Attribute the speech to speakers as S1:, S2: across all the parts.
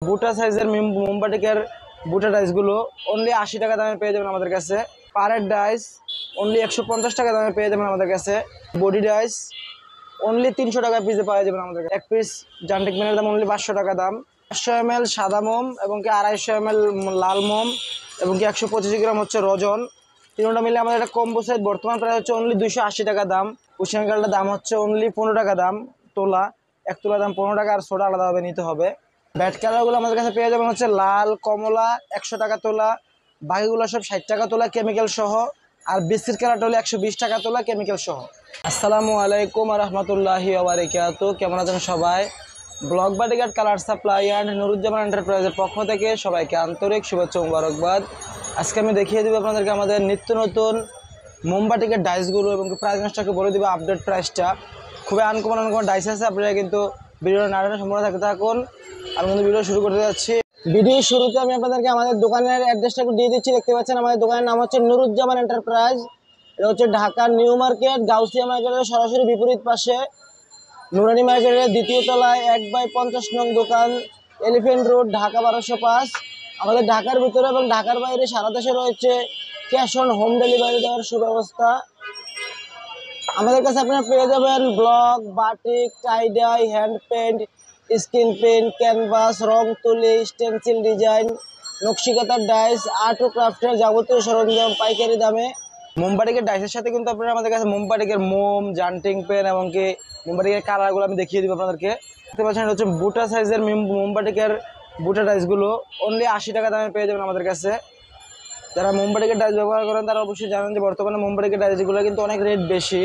S1: বুটা সাইজের মোমবাটিকের বুটা ডাইসগুলো অনলি 80 টাকা দামে পেয়ে যাবেন আমাদের কাছে। পারের ডাইস অনলি 150 টাকা দামে পেয়ে যাবেন আমাদের কাছে। বডি ডাইস অনলি 300 টাকা পিসে পাওয়া যাবেন আমাদের কাছে। এক পিস জান্টিক পেনের দাম অনলি 500 টাকা দাম। 500 ml সাদা মোম এবং কি 250 ml লাল মোম এবং কি 125 গ্রাম হচ্ছে রজন, তিনটা মিলে আমাদের একটা কম্বো সেট বর্তমান প্রাইস হচ্ছে অনলি 280 টাকা দাম। কুশিয়ান কালটার দাম হচ্ছে অনলি 15 টাকা দাম তোলা, এক তোলা দাম 15 টাকা, আর সোডা আলাদাভাবে নিতে হবে। ব্যাট কালারগুলো আমাদের কাছে পেয়ে যাবেন হচ্ছে লাল কমলা 100 টাকা তোলা, বাকিগুলো সব 60 টাকা তোলা কেমিক্যাল সহ, আর বিস্কিট কালারটা হলে 120 টাকা তোলা কেমিক্যাল সহ। আসসালামু আলাইকুম রহমতুল্লাহি ওয়া বারাকাতুহু। কেমন আছেন সবাই? ব্লক বাটিঘাট কালার সাপ্লাই অ্যান্ড নুরুজ্জামান এন্টারপ্রাইজের পক্ষ থেকে সবাইকে আন্তরিক শুভেচ্ছা মুবারকবাদ। আজকে আমি দেখিয়ে দেবো আপনাদেরকে আমাদের নিত্য নতুন মোমবাটিকের ডাইসগুলো এবং প্রাইস রেঞ্জটাকে বলে দেবো, আপডেট প্রাইসটা। খুবই আনকমন ডাইস আছে, আপনারা কিন্তু ভিডিও নাটনে সম্পূর্ণ থাকতে থাকুন। আমি কিন্তু ভিডিও শুরু করতে যাচ্ছি। ভিডিও শুরুতে আমি আপনাদেরকে আমাদের দোকানের অ্যাড্রেসটা একটু দিয়ে দিচ্ছি। দেখতে পাচ্ছেন আমাদের দোকানের নাম হচ্ছে নুরুজ্জামান এন্টারপ্রাইজ। এটা হচ্ছে ঢাকা নিউ মার্কেট, গাউসিয়া মার্কেটের সরাসরি বিপরীত পাশে, নুরানি মার্কেটের দ্বিতীয় তলায় 1/50 নং দোকান, এলিফেন্ট রোড, ঢাকা 1205। আমাদের ঢাকার ভিতরে এবং ঢাকার বাইরে সারা দেশে রয়েছে ক্যাশ অন হোম ডেলিভারি দেওয়ার সুব্যবস্থা। আমাদের কাছে আপনারা পেয়ে যাবেন block, batik, tie dye, hand paint, screen paint, canvas, রং তুলি, স্টেনসিল ডিজাইন, নকশিকাতার ডাইস, আর্ট ও ক্রাফটের যাবতীয় সরঞ্জাম পাইকারি দামে। মোমবাটিকের ডাইসের সাথে কিন্তু আপনারা আমাদের কাছে মোমবাটিকের মোম, জান্টিং পেন এবং কি মোমবাটিকের কালারগুলো আমি দেখিয়ে দিব আপনাদেরকে। দেখতে পাচ্ছেন এটা হচ্ছে বুটা সাইজের মোমবাটিকের বুটা ডাইসগুলো অনলি 80 টাকা দামে পেয়ে যাবেন আমাদের কাছে। যারা মোমবাটিকের ডাইস ব্যবহার করেন তারা অবশ্যই জানেন যে বর্তমানে মোমবাটিকের ডাইসগুলো কিন্তু অনেক রেট বেশি।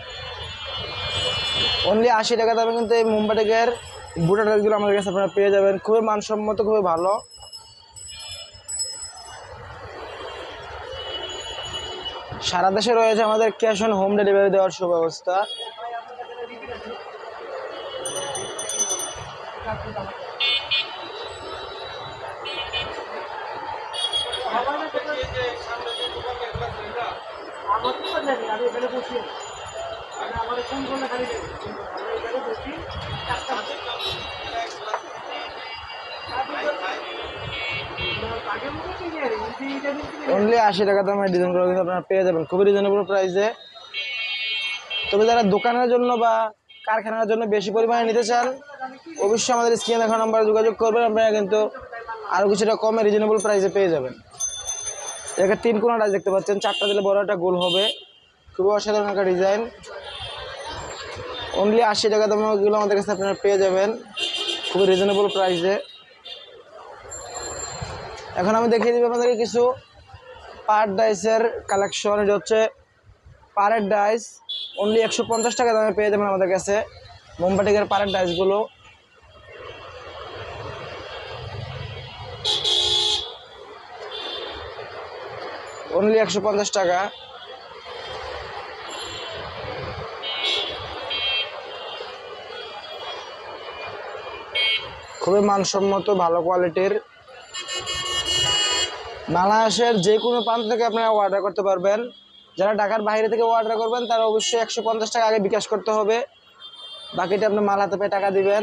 S1: অনলি 80 টাকা দামে কিন্তু এই মোমবাটিকের বুটা ডাইসগুলো আমাদের কাছে আপনারা পেয়ে যাবেন। খুবই মানসম্মত, খুবই ভালো। সারা দেশে রয়েছে আমাদের ক্যাশ অন হোম ডেলিভারি দেওয়ার সুব্যবস্থা। অনলি 80 টাকা দামের ডিজাইনগুলো কিন্তু আপনারা পেয়ে যাবেন খুবই রিজনেবল প্রাইসে। তবে যারা দোকানের জন্য বা কারখানার জন্য বেশি পরিমাণে নিতে চান, অবশ্যই আমাদের স্ক্রিনে দেখা নাম্বারে যোগাযোগ করবেন, আপনারা কিন্তু আরও কিছুটা কমে রিজনেবল প্রাইসে পেয়ে যাবেন। এখানে 3 কোণা ডাইস দেখতে পাচ্ছেন, 4টা দিলে বড় একটা গোল হবে। খুবই অসাধারণ একটা ডিজাইন। অনলি 80 টাকা দামেগুলো আমাদের কাছে আপনারা পেয়ে যাবেন খুবই রিজনেবল প্রাইসে। এখন আমি দেখিয়ে দিব আপনাদেরকে কিছু পার ডাইসের কালেকশন। এটা হচ্ছে পারের ডাইস, অনলি 150 টাকা দামে পেয়ে যাবেন আমাদের কাছে মোমবাটিকের পারের ডাইসগুলো। অনলি 150 টাকা। খুবই মানসম্মত, ভালো কোয়ালিটির। বাংলাদেশের যে কোনো প্রান্ত থেকে আপনারা অর্ডার করতে পারবেন। যারা ঢাকার বাইরে থেকে অর্ডার করবেন তারা অবশ্যই 150 টাকা আগে বিকাশ করতে হবে, বাকিটা আপনি মাল হাতে পেয়ে টাকা দিবেন।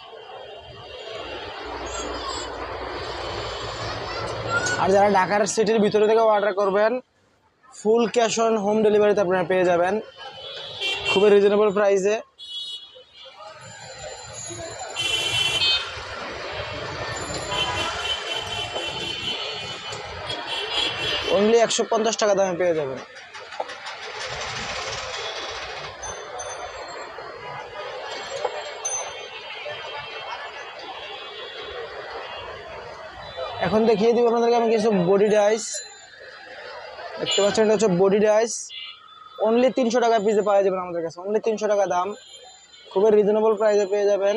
S1: আর যারা ঢাকার সিটির ভিতরে থেকে অর্ডার করবেন, ফুল ক্যাশ অন হোম ডেলিভারিতে আপনারা পেয়ে যাবেন খুবই রিজনেবল প্রাইসে। অনলি 150 টাকা দামে পেয়ে যাবেন। এখন দেখিয়ে দিব আপনাদেরকে আমি কিছু বডি ডাইস। দেখতে পাচ্ছেন এটা হচ্ছে বডি ডাইস, অনলি 300 টাকা পিসে পাওয়া যাবেন আমাদের কাছে। অনলি 300 টাকা দাম, খুবই রিজনেবল প্রাইসে পেয়ে যাবেন।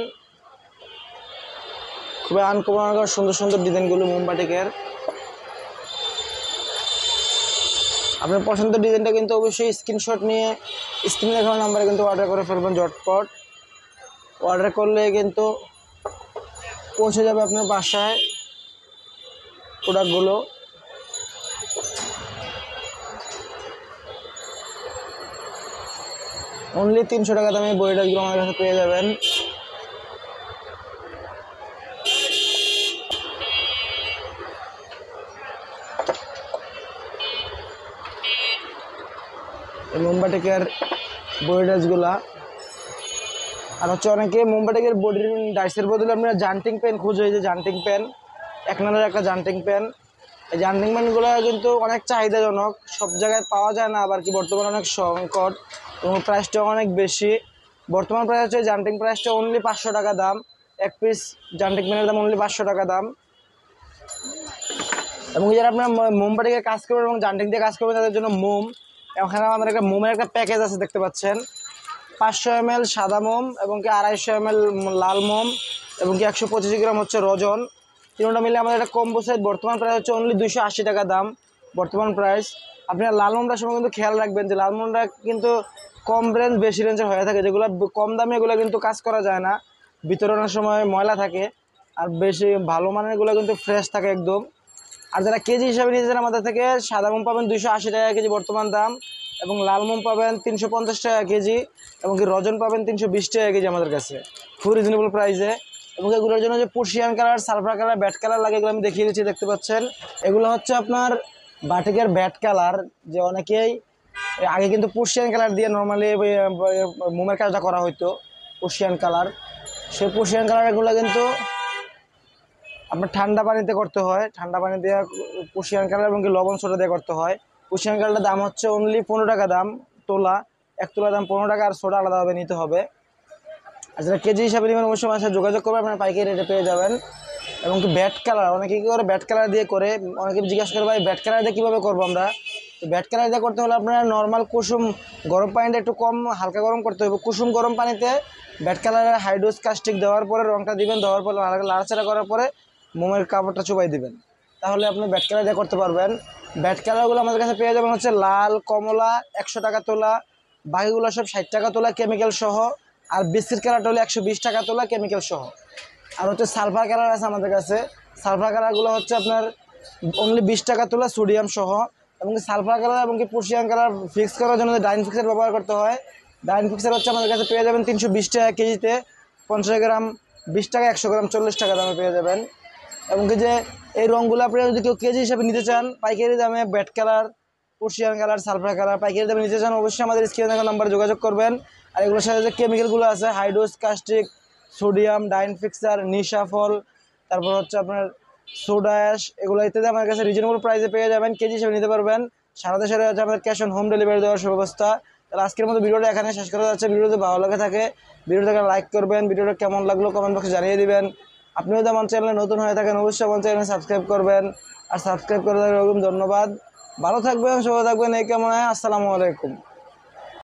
S1: খুবই আনকমন সুন্দর সুন্দর ডিজাইনগুলো মোমবাটিকের। আপনার পছন্দের ডিজাইনটা কিন্তু অবশ্যই স্ক্রিনশট নিয়ে স্ক্রিনে দেখানো নাম্বারে কিন্তু অর্ডার করে ফেলবেন ঝটপট। অর্ডার করলে কিন্তু পৌঁছে যাবে আপনার বাসায় প্রোডাক্টগুলো। অনলি 300 টাকা দামে বডি ডাইসগুলো আমাদের কাছে পেয়ে যাবেন। মোমবাটিকের বডি ডাইসগুলা। আর হচ্ছে অনেকে মোমবাটিকের বডি ডাইসের বদলে আপনারা জান্টিং পেন খুঁজে, এই যে জান্টিং পেন, 1 নম্বরের একটা জান্টিং পেন। এই জান্টিং পেনগুলো কিন্তু অনেক চাহিদাজনক, সব জায়গায় পাওয়া যায় না, আবার কি বর্তমানে অনেক সংকট এবং প্রাইসটা অনেক বেশি। বর্তমান প্রাইস হচ্ছে জান্টিং প্রাইসটা অনলি 500 টাকা দাম। এক পিস জান্টিং পেনের দাম অনলি 500 টাকা দাম। এবং যারা আপনার মোমবাটিকে কাজ করবেন এবং জান্টিং দিয়ে কাজ করবেন তাদের জন্য মোম, এখানে আমাদের একটা মোমের একটা প্যাকেজ আছে দেখতে পাচ্ছেন। 500 ml সাদা মোম এবং কি 250 ml লাল মোম এবং কি 125 গ্রাম হচ্ছে রজন, তিনটা মিলে আমাদের একটা কম্বো সেট। বর্তমান প্রাইস হচ্ছে অনলি 280 টাকা দাম বর্তমান প্রাইস। আপনার লাল মোমটার সময় কিন্তু খেয়াল রাখবেন যে লাল মোমটা কিন্তু কম রেঞ্জ বেশি রেঞ্জের হয়ে থাকে, যেগুলো কম দামে এগুলো কিন্তু কাজ করা যায় না, বিতরণের সময় ময়লা থাকে। আর বেশি ভালো মানেরগুলো কিন্তু ফ্রেশ থাকে একদম। আর যারা কেজি হিসাবে নিয়েছেন আমাদের থেকে, সাদা মোম পাবেন 280 টাকা কেজি বর্তমান দাম, এবং লাল মোম পাবেন 350 টাকা কেজি, এবং কি রজন পাবেন 320 টাকা কেজি আমাদের কাছে, খুব রিজনেবল প্রাইসে। এবং এগুলোর জন্য যে Persian colour, sulphur colour, vat colour লাগে, এগুলো আমি দেখিয়ে দিচ্ছি, দেখতে পাচ্ছেন। এগুলো হচ্ছে আপনার বাটিকের ব্যাট কালার, যে অনেকেই আগে কিন্তু পার্সিয়ান কালার দিয়ে নর্মালি মোমের কাজটা করা হতো, পার্সিয়ান কালার। সেই পার্সিয়ান কালারগুলো কিন্তু আপনার ঠান্ডা পানিতে করতে হয়, ঠান্ডা পানি দিয়ে পার্সিয়ান কালার এবং লবণ সোডা দিয়ে করতে হয়। পার্সিয়ান কালারটার দাম হচ্ছে অনলি 15 টাকা দাম তোলা, 1 তোলার দাম 15 টাকা, আর সোডা আলাদাভাবে নিতে হবে। আর যারা কেজি হিসাবে নেবেন অবশ্যই আমার সাথে যোগাযোগ করবে, আপনারা পাইকারি রেটে পেয়ে যাবেন। এবং কি ব্যাট কালার, অনেকে কী করে ব্যাট কালার দিয়ে করে, অনেকে জিজ্ঞাসা করে ভাই ব্যাট কালার দিয়ে কীভাবে করবো আমরা। তো ব্যাট কালার দিয়ে করতে হলে আপনারা নর্মাল কুসুম গরম পানিটা একটু কম হালকা গরম করতে হবে। কুসুম গরম পানিতে ব্যাট কালারের হাইড্রোস কাস্টিক দেওয়ার পরে রঙটা দিবেন, দেওয়ার পরে লাড়াচাড়া করার পরে মোমের কাপড়টা চুবাই দিবেন, তাহলে আপনি ব্যাট কালার দিয়ে করতে পারবেন। ব্যাট কালারগুলো আমাদের কাছে পেয়ে যাবেন হচ্ছে লাল, কমলা 100 টাকা তোলা, বাকিগুলো সব 60 টাকা তোলা কেমিক্যাল সহ, আর বিস্কিট কালারটা হলে 120 টাকা তোলা কেমিক্যাল সহ। আর হচ্ছে সালফার কালার আছে আমাদের কাছে, সালফার কালারগুলো হচ্ছে আপনার অনলি 20 টাকা তোলা সোডিয়াম সহ। এবং সালফার কালার এবং কি পার্সিয়ান কালার ফিক্স করার জন্য ডাইন ফিক্সার ব্যবহার করতে হয়। ডাইন ফিক্সার হচ্ছে আমাদের কাছে পেয়ে যাবেন 320 টাকা কেজিতে, 50 গ্রাম 20 টাকা, 100 গ্রাম 40 টাকা দামে পেয়ে যাবেন। এবং কি যে এই রঙগুলো আপনারা যদি কেউ কেজি হিসাবে নিতে চান পাইকারি দামে, vat colour, Persian colour, sulphur colour পাইকারি দামে নিতে চান, অবশ্যই আমাদের স্ক্রিনে থাকা নাম্বারে যোগাযোগ করবেন। আর এগুলোর সাথে যে কেমিক্যালগুলো আছে, হাইড্রোস কাস্টিক, সোডিয়াম, ডাইন ফিক্সার, নিশাফল, তারপর হচ্ছে আপনার সোডা অ্যাশ, এগুলো ইত্যাদি আমার কাছে রিজনেবল প্রাইসে পেয়ে যাবেন, কেজি হিসেবে নিতে পারবেন। সারা দেশে হচ্ছে আমাদের ক্যাশ অন হোম ডেলিভারি দেওয়ার সুব্যবস্থা। তাহলে আজকের মতো ভিডিওটা এখানে শেষ করা যাচ্ছে। ভিডিওতে ভালো লাগে থাকে ভিডিওটাকে লাইক করবেন, ভিডিওটা কেমন লাগলো কমেন্ট বক্সে জানিয়ে দিবেন। আপনিও যদি আমার চ্যানেলে নতুন হয়ে থাকেন অবশ্যই আমার চ্যানেলে সাবস্ক্রাইব করবেন, আর সাবস্ক্রাইব করে দেওয়ার ধন্যবাদ। ভালো থাকবেন, সুস্থ থাকবেন, এই কামনায়। আসসালামু আলাইকুম।